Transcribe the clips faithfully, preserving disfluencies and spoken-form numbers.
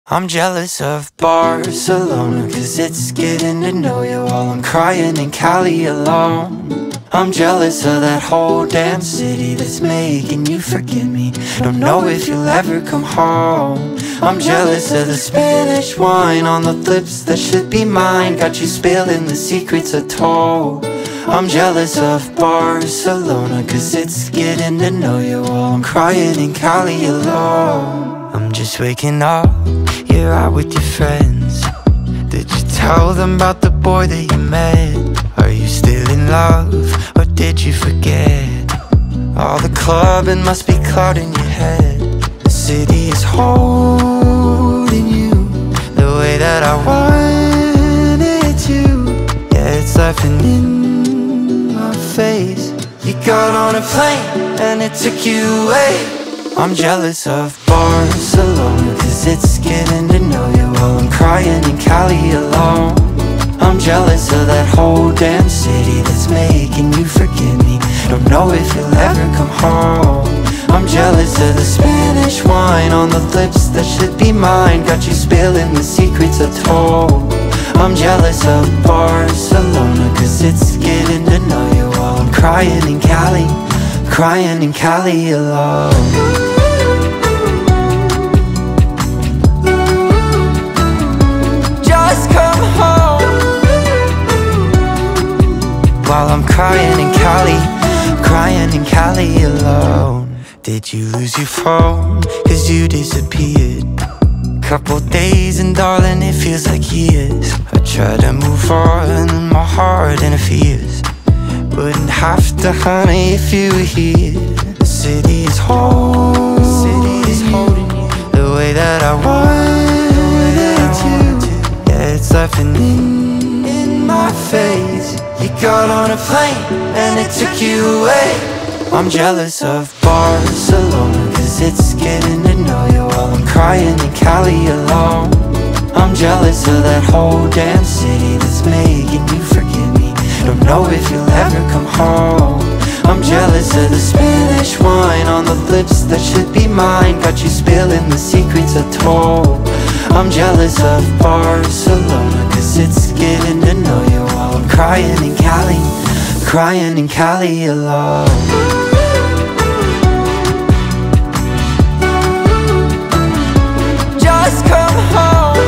I'm jealous of Barcelona, cause it's getting to know you while I'm crying in Cali alone. I'm jealous of that whole damn city that's making you forget me. Don't know if you'll ever come home. I'm jealous of the Spanish wine on the lips that should be mine. Got you spilling the secrets I told. I'm jealous of Barcelona, cause it's getting to know you while I'm crying in Cali alone. I'm just waking up, you're out with your friends. Did you tell them about the boy that you met? Are you still in love, or did you forget? All the clubbing must be clouding your head. The city is holding you the way that I wanted to. Yeah, it's laughing in my face. You got on a plane and it took you away. I'm jealous of Barcelona, cause it's getting to know you while I'm crying in Cali alone. I'm jealous of that whole damn city that's making you forget me. Don't know if you'll ever come home. I'm jealous of the Spanish wine on the lips that should be mine. Got you spilling the secrets I told. I'm jealous of Barcelona, cause it's getting to know you while I'm crying in Cali, crying in Cali alone. While I'm crying in Cali, crying in Cali alone. Did you lose your phone? Cause you disappeared. Couple days and darling, it feels like years. I try to move on and my heart interferes. Wouldn't have to, honey, if you were here. The city is holding, city is holding you the way that I wanted to. Yeah, it's laughing in, in my face. You got on a plane and it took you away. I'm jealous of Barcelona, cause it's getting to know you while I'm crying in Cali alone. I'm jealous of that whole damn city that's making you forget me. Don't know if you'll ever come home. I'm jealous of the Spanish wine on the lips that should be mine. Got you spilling the secrets I told. I'm jealous of Barcelona, cause it's getting to know you while I'm crying in Cali, crying in Cali alone. Just come home.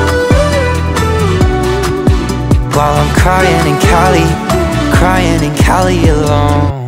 While I'm crying in Cali, crying in Cali alone.